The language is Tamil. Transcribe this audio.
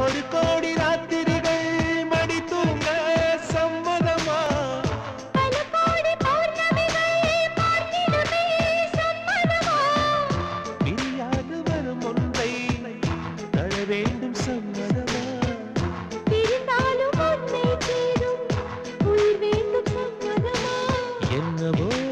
ஒரு கோடி ராத்திரிகள் மடி தூங்க சம்மதமா பல கோடி பௌர்ணமிகள் பார்த்திடுமே சம்மதமா பிரியாது வரும் ஒன்றை தர வேண்டும் சம்மதமா பிரிந்தாலும் உன்னை தேடும் உயிர் வேண்டும் சம்மதமா என்னவோ